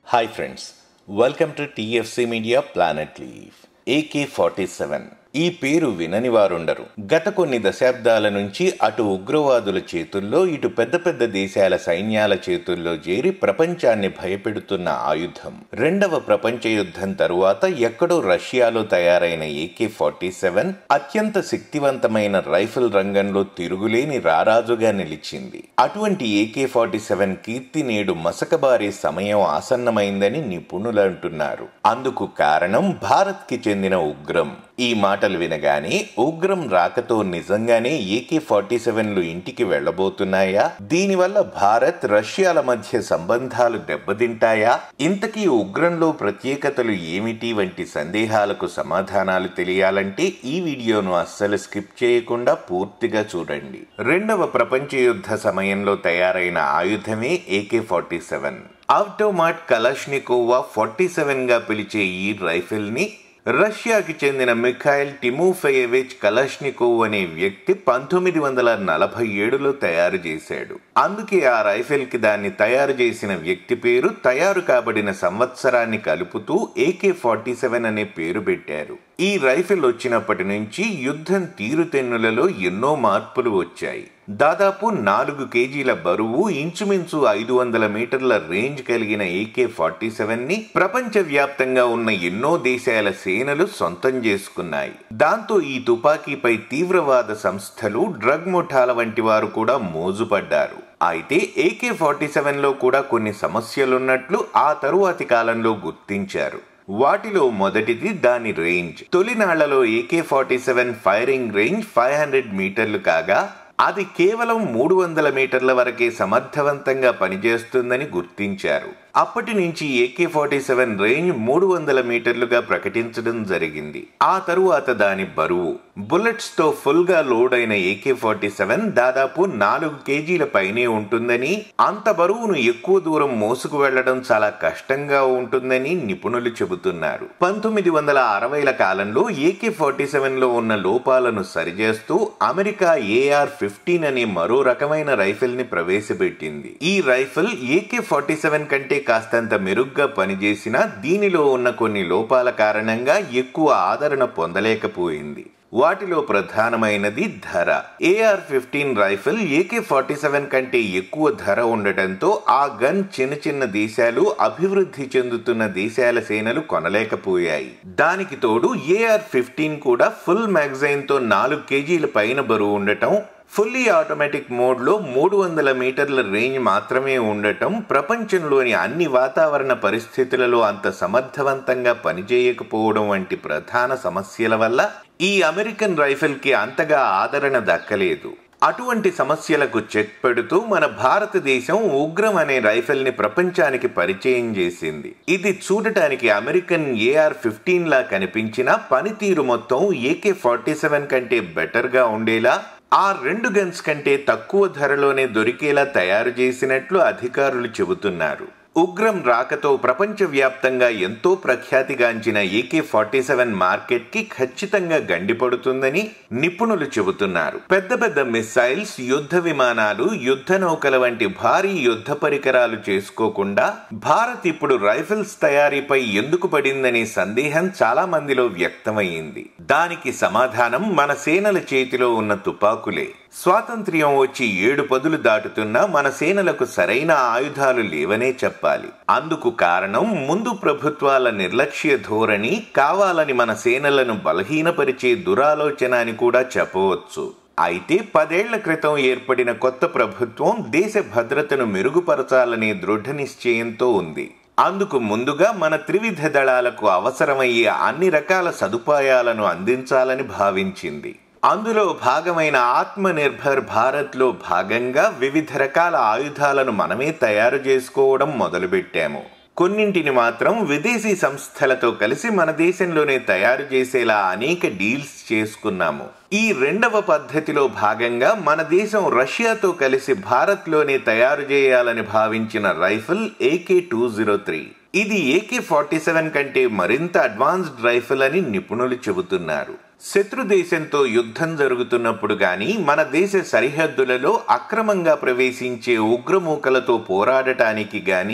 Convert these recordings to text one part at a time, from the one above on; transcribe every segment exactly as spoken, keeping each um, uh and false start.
Hi friends, welcome to T F C Media Planet Leaf. A K forty-seven ఈ పేరు వినని వారుండరు. గత కొన్ని దశాబ్దాల నుంచి అటు ఉగ్రవాదుల చేతుల్లో ఇటు పెద్ద పెద్ద దేశాల సైన్యాల చేతుల్లో చేరి ప్రపంచాన్ని భయపెడుతున్న ఆయుధం. రెండవ ప్రపంచ యుద్ధం తరువాత ఎక్కడో రష్యాలో తయారైన ఏ కే ఫార్టీ సెవెన్ అత్యంత శక్తివంతమైన రైఫిల్ రంగంలో తిరుగులేని రారాజుగా నిలిచింది. అటువంటి ఏ కే ఫార్టీ సెవెన్ కీర్తి నేడు మసకబారే సమయం ఆసన్నమైందని నిపుణులు అంటున్నారు. అందుకు కారణం భారత్ కి చెందిన ఉగ్రం. ఈ మాటలు వినగానే ఉగ్రం రాకతో నిజంగానే ఏ కే ఫార్టీ సెవెన్లు ఇంటికి వెళ్లబోతున్నాయా? దీనివల్ల భారత్ రష్యాల మధ్య సంబంధాలు దెబ్బతింటాయా? ఇంతకీ ఉగ్రంలో ప్రత్యేకతలు ఏమిటి వంటి సందేహాలకు సమాధానాలు తెలియాలంటే ఈ వీడియోను అస్సలు స్కిప్ చేయకుండా పూర్తిగా చూడండి. రెండవ ప్రపంచ యుద్ధ సమయంలో తయారైన ఆయుధమే ఏ కే ఫార్టీ సెవెన్. ఆటోమాట్ కలాష్నికోవా ఫార్టీ సెవెన్ గా పిలిచే ఈ రైఫిల్ ని రష్యాకి చెందిన మిఖైల్ టిమోఫేయేవిచ్ కలాష్నికోవ్ అనే వ్యక్తి పంతొమ్మిది వందల నలభై ఏడులో తయారు చేశాడు. అందుకే ఆ రైఫిల్ కి దాన్ని తయారు చేసిన వ్యక్తి పేరు, తయారు కాబడిన సంవత్సరాన్ని కలుపుతూ ఏ కే ఫార్టీ సెవెన్ అనే పేరు పెట్టారు. ఈ రైఫిల్ వచ్చినప్పటి నుంచి యుద్ధం తీరుతెన్నులలో ఎన్నో మార్పులు వచ్చాయి. దాదాపు నాలుగు కేజీల బరువు, ఇంచుమించు ఐదు వందల మీటర్ల రేంజ్ కలిగిన ఏ కే ఫార్టీ సెవెన్ ని ప్రపంచ వ్యాప్తంగా ఉన్న ఎన్నో దేశాల సేనలు సొంతం చేసుకున్నాయి. దాంతో ఈ తుపాకీపై తీవ్రవాద సంస్థలు, డ్రగ్ ముఠాల వంటి వారు కూడా మోజుపడ్డారు. అయితే ఏ కే ఫార్టీ సెవెన్ లో కూడా కొన్ని సమస్యలున్నట్లు ఆ తరువాతి కాలంలో గుర్తించారు. వాటిలో మొదటిది దాని రేంజ్. తొలినాళ్లలో A K forty seven firing range five hundred మీటర్లు కాగా అది కేవలం మూడు వందల మీటర్ల వరకే సమర్థవంతంగా పనిచేస్తుందని గుర్తించారు. అప్పటి నుంచి A K forty seven range మూడు వందల మీటర్లుగా ప్రకటించడం జరిగింది. ఆ తరువాత దాని బరువు. బుల్లెట్స్ తో ఫుల్ గా లోడ్ అయిన ఏ కే ఫార్టీ సెవెన్ దాదాపు నాలుగు కేజీల పైనే ఉంటుందని, అంత బరువును ఎక్కువ దూరం మోసుకు వెళ్లడం చాలా కష్టంగా ఉంటుందని నిపుణులు చెబుతున్నారు. పంతొమ్మిది వందల అరవైల కాలంలో ఏ కే ఫార్టీ సెవెన్ లో ఉన్న లోపాలను సరిచేస్తూ అమెరికా ఏ ఆర్ ఫిఫ్టీన్ అనే మరో రకమైన రైఫిల్ ని ప్రవేశపెట్టింది. ఈ rifle A K forty seven కంటే కాస్తంత మెరుగ్గా పనిచేసినా దీనిలో ఉన్న కొన్ని లోపాల కారణంగా ఎక్కువ ఆదరణ పొందలేకపోయింది. వాటిలో ప్రధానమైనది ధర. A R fifteen rifle A K forty seven కంటే ఎక్కువ ధర ఉండటంతో ఆ గన్ చిన్న చిన్న దేశాలు, అభివృద్ధి చెందుతున్న దేశాల సేనలు కొనలేకపోయాయి. దానికి తోడు ఏ ఆర్ ఫిఫ్టీన్ కూడా ఫుల్ మ్యాగజైన్ తో నాలుగు కేజీల పైన బరువు ఉండటం, ఫుల్లీ ఆటోమేటిక్ మోడ్ లో మూడు వందల మీటర్ల రేంజ్ మాత్రమే ఉండటం, ప్రపంచంలోని అన్ని వాతావరణ పరిస్థితులలో అంత సమర్థవంతంగా పనిచేయకపోవడం వంటి ప్రధాన సమస్యల వల్ల ఈ అమెరికన్ రైఫిల్ కి అంతగా ఆదరణ దక్కలేదు. అటువంటి సమస్యలకు చెక్ పెడుతూ మన భారతదేశం ఉగ్రం అనే రైఫిల్ ని ప్రపంచానికి పరిచయం చేసింది. ఇది చూడటానికి అమెరికన్ ఏ ఆర్ ఫిఫ్టీన్ లా కనిపించిన పనితీరు మొత్తం ఏ కే ఫార్టీ సెవెన్ కంటే బెటర్ గా ఉండేలా, ఆ రెండు గన్స్ కంటే తక్కువ ధరలోనే దొరికేలా తయారు చేసినట్లు అధికారులు చెబుతున్నారు. ఉగ్రం రాకతో ప్రపంచ వ్యాప్తంగా ఎంతో ప్రఖ్యాతిగాంచిన A K forty seven market కి ఖచ్చితంగా గండిపడుతుందని నిపుణులు చెబుతున్నారు. పెద్ద పెద్ద మిసైల్స్, యుద్ధ విమానాలు, యుద్ధ నౌకల వంటి భారీ యుద్ధ పరికరాలు చేసుకోకుండా భారత్ ఇప్పుడు రైఫిల్స్ తయారీపై ఎందుకు పడిందనే సందేహం చాలా మందిలో వ్యక్తమయ్యింది. దానికి సమాధానం మన సేనల చేతిలో ఉన్న తుపాకులే. స్వాతంత్ర్యం వచ్చి ఏడు పదులు దాటుతున్నా మన సేనలకు సరైన ఆయుధాలు లేవనే చెప్పాలి. అందుకు కారణం ముందు ప్రభుత్వాల నిర్లక్ష్య ధోరణి, కావాలని మన సేనలను బలహీనపరిచే దురాలోచన అని కూడా చెప్పవచ్చు. అయితే పదేళ్ల క్రితం ఏర్పడిన కొత్త ప్రభుత్వం దేశ భద్రతను మెరుగుపరచాలనే దృఢ నిశ్చయంతో ఉంది. అందుకు ముందుగా మన త్రివిధ దళాలకు అవసరమయ్యే అన్ని రకాల సదుపాయాలను అందించాలని భావించింది. అందులో భాగమైన ఆత్మ నిర్భర్ భారత్ లో భాగంగా వివిధ రకాల ఆయుధాలను మనమే తయారు చేసుకోవడం మొదలుపెట్టాము. కొన్నింటిని మాత్రం విదేశీ సంస్థలతో కలిసి మన దేశంలోనే తయారు చేసేలా అనేక డీల్స్ చేసుకున్నాము. ఈ రెండవ పద్ధతిలో భాగంగా మన దేశం రష్యాతో కలిసి భారత్ లోనే తయారు చేయాలని భావించిన rifle A K two zero three. ఇది ఏ కే ఫార్టీ సెవెన్ కంటే మరింత అడ్వాన్స్డ్ రైఫిల్ అని నిపుణులు చెబుతున్నారు. శత్రు దేశంతో యుద్ధం జరుగుతున్నప్పుడు గాని, మన దేశ సరిహద్దులలో అక్రమంగా ప్రవేశించే ఉగ్రమూకలతో పోరాడటానికి గాని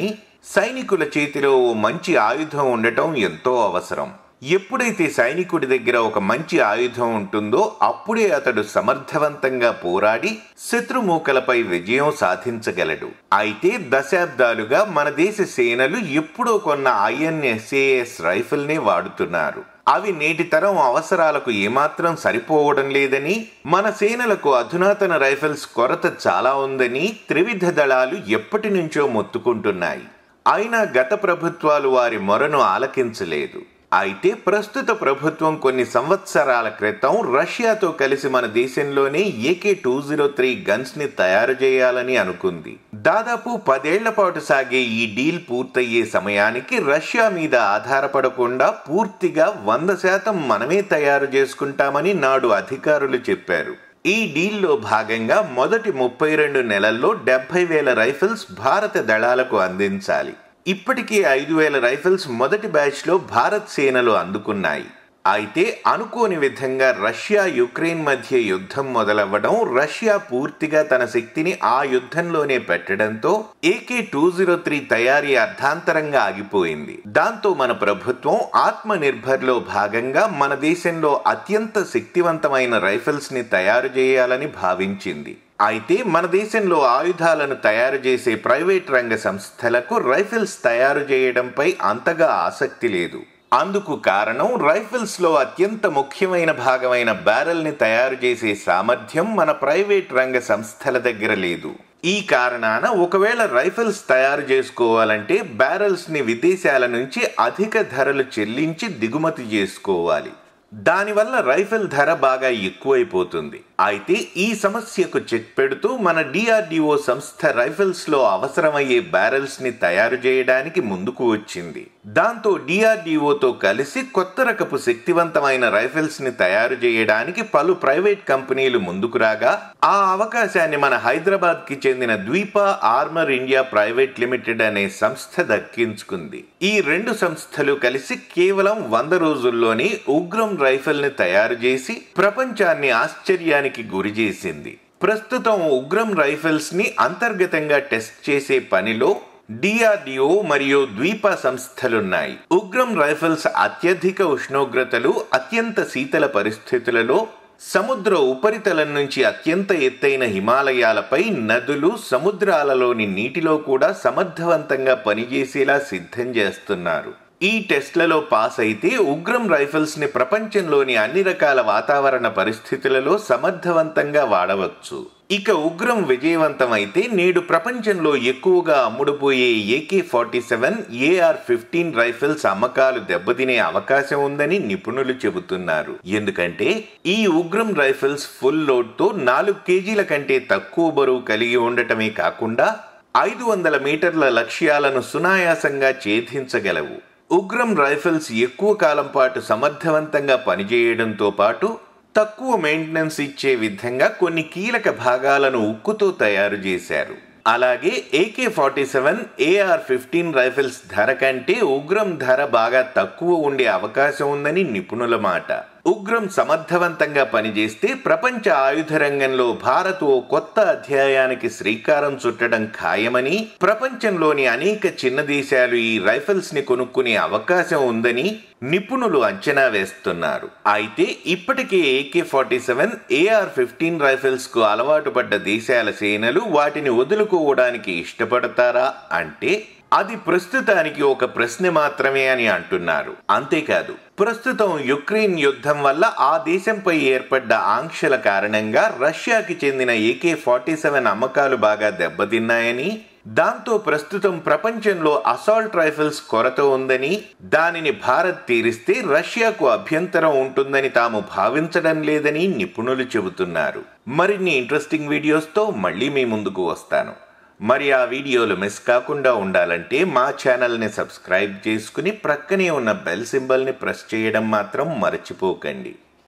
సైనికుల చేతిలో ఓ మంచి ఆయుధం ఉండటం ఎంతో అవసరం. ఎప్పుడైతే సైనికుడి దగ్గర ఒక మంచి ఆయుధం ఉంటుందో అప్పుడే అతడు సమర్థవంతంగా పోరాడి శత్రుమూకలపై విజయం సాధించగలడు. అయితే దశాబ్దాలుగా మన దేశ సేనలు ఎప్పుడో కొన్న ఐఎన్ఎస్ఏఎస్ రైఫిల్ నే వాడుతున్నారు. అవి నేటి తరం అవసరాలకు ఏమాత్రం సరిపోవడం లేదని, మన సేనలకు అధునాతన రైఫిల్స్ కొరత చాలా ఉందని త్రివిధ దళాలు ఎప్పటి నుంచో మొత్తుకుంటున్నాయి. అయినా గత ప్రభుత్వాలు వారి మొరను ఆలకించలేదు. అయితే ప్రస్తుత ప్రభుత్వం కొన్ని సంవత్సరాల క్రితం రష్యాతో కలిసి మన దేశంలోనే AK two zero three guns ని తయారు చేయాలని అనుకుంది. దాదాపు పదేళ్ల పాటు సాగే ఈ డీల్ పూర్తయ్యే సమయానికి రష్యా మీద ఆధారపడకుండా పూర్తిగా వంద శాతం మనమే తయారు చేసుకుంటామని నాడు అధికారులు చెప్పారు. ఈ డీల్లో భాగంగా మొదటి ముప్పై రెండు నెలల్లో డెబ్బై వేల రైఫిల్స్ భారత దళాలకు అందించాలి. ఇప్పటికీ ఐదు వేల రైఫిల్స్ మొదటి బ్యాచ్ లో భారత్ సేనలు అందుకున్నాయి. అయితే అనుకోని విధంగా రష్యా యుక్రెయిన్ మధ్య యుద్ధం మొదలవ్వడం, రష్యా పూర్తిగా తన శక్తిని ఆ యుద్ధంలోనే పెట్టడంతో ఏకే టూ జీరో త్రీ తయారీ అర్ధాంతరంగా ఆగిపోయింది. దాంతో మన ప్రభుత్వం ఆత్మ నిర్భర్ లో భాగంగా మన దేశంలో అత్యంత శక్తివంతమైన రైఫిల్స్ ని తయారు చేయాలని భావించింది. అయితే మన దేశంలో ఆయుధాలను తయారు చేసే ప్రైవేట్ రంగ సంస్థలకు రైఫిల్స్ తయారు చేయడంపై అంతగా ఆసక్తి లేదు. అందుకు కారణం రైఫిల్స్ లో అత్యంత ముఖ్యమైన భాగమైన బ్యారెల్ ని తయారు చేసే సామర్థ్యం మన ప్రైవేట్ రంగ సంస్థల దగ్గర లేదు. ఈ కారణాన ఒకవేళ రైఫిల్స్ తయారు చేసుకోవాలంటే బ్యారెల్స్ ని విదేశాల నుంచి అధిక ధరలు చెల్లించి దిగుమతి చేసుకోవాలి. దానివల్ల రైఫిల్ ధర బాగా ఎక్కువైపోతుంది. అయితే ఈ సమస్యకు చెక్ పెడుతూ మన డిఆర్డిఓ సంస్థ రైఫిల్స్ లో అవసరమయ్యే బ్యారెల్స్ ని తయారు చేయడానికి ముందుకు వచ్చింది. దాంతో డిఆర్డిఓతో కలిసి కొత్త రకపు శక్తివంతమైన రైఫిల్స్ ని తయారు చేయడానికి పలు ప్రైవేట్ కంపెనీలు ముందుకు రాగా ఆ అవకాశాన్ని మన హైదరాబాద్ కి చెందిన Dvipa armour India private limited అనే సంస్థ దక్కించుకుంది. ఈ రెండు సంస్థలు కలిసి కేవలం వంద రోజుల్లోనే ఉగ్రం రైఫిల్ ని తయారు చేసి ప్రపంచాన్ని ఆశ్చర్యానికి గురి చేసింది. ప్రస్తుతం ఉగ్రం రైఫిల్స్ ని అంతర్గతంగా టెస్ట్ చేసే పనిలో డిఆర్డిఓ మరియు ద్వీప సంస్థలున్నాయి. ఉగ్రం రైఫిల్స్ అత్యధిక ఉష్ణోగ్రతలు, అత్యంత శీతల పరిస్థితులలో, సముద్ర ఉపరితలం నుంచి అత్యంత ఎత్తైన హిమాలయాలపై, నదులు, సముద్రాలలోని నీటిలో కూడా సమర్థవంతంగా పనిచేసేలా సిద్ధం చేస్తున్నారు. ఈ టెస్ట్లలో పాస్ అయితే ఉగ్రం రైఫిల్స్ ని ప్రపంచంలోని అన్ని రకాల వాతావరణ పరిస్థితులలో సమర్థవంతంగా వాడవచ్చు. ఇక ఉగ్రం విజయవంతమైతే నేడు ప్రపంచంలో ఎక్కువగా అమ్ముడుపోయే AK forty seven AR fifteen rifles అమ్మకాలు దెబ్బతినే అవకాశం ఉందని నిపుణులు చెబుతున్నారు. ఎందుకంటే ఈ ఉగ్రం రైఫిల్స్ ఫుల్ లోడ్ తో నాలుగు కేజీల కంటే తక్కువ బరువు కలిగి ఉండటమే కాకుండా ఐదు వందల మీటర్ల లక్ష్యాలను సునాయాసంగా ఛేదించగలవు. ఉగ్రం రైఫిల్స్ ఎక్కువ కాలం పాటు సమర్థవంతంగా పనిచేయడంతో పాటు తక్కువ మెయింటెనెన్స్ ఇచ్చే విధంగా కొన్ని కీలక భాగాలను ఉక్కుతో తయారు చేశారు. అలాగే AK forty seven AR fifteen rifles ధర కంటే ఉగ్రం ధర బాగా తక్కువ ఉండే అవకాశం ఉందని నిపుణుల మాట. ఉగ్రం సమర్థవంతంగా పనిచేస్తే ప్రపంచ ఆయుధ రంగంలో భారత్ ఓ కొత్త అధ్యాయానికి శ్రీకారం చుట్టడం ఖాయమని, ప్రపంచంలోని అనేక చిన్న దేశాలు ఈ రైఫిల్స్ ని కొనుక్కునే అవకాశం ఉందని నిపుణులు అంచనా వేస్తున్నారు. అయితే ఇప్పటికే AK forty seven AR fifteen rifles కు అలవాటు పడ్డ దేశాల సేనలు వాటిని వదులుకోవడానికి ఇష్టపడతారా అంటే అది ప్రస్తుతానికి ఒక ప్రశ్న మాత్రమే అని అంటున్నారు. అంతేకాదు, ప్రస్తుతం యుక్రెయిన్ యుద్ధం వల్ల ఆ దేశంపై ఏర్పడ్డ ఆంక్షల కారణంగా రష్యాకి చెందిన ఏకే ఫార్టీ సెవెన్ అమ్మకాలు బాగా దెబ్బతిన్నాయని, దాంతో ప్రస్తుతం ప్రపంచంలో అసాల్ట్ రైఫిల్స్ కొరత ఉందని, దానిని భారత్ తీరిస్తే రష్యాకు అభ్యంతరం ఉంటుందని తాము భావించడం లేదని నిపుణులు చెబుతున్నారు. మరిన్ని ఇంట్రెస్టింగ్ వీడియోస్తో మళ్ళీ మీ ముందుకు వస్తాను. మరి ఆ వీడియోలు మిస్ కాకుండా ఉండాలంటే మా ఛానల్ని సబ్స్క్రైబ్ చేసుకుని ప్రక్కనే ఉన్న బెల్ సింబల్ని ప్రెస్ చేయడం మాత్రం మర్చిపోకండి.